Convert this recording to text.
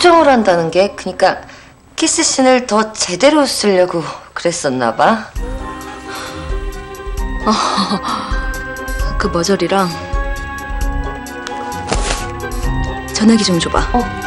수정을 한다는 게 그러니까 키스씬을 더 제대로 쓰려고 그랬었나 봐. 그 머저리랑 전화기 좀 줘봐.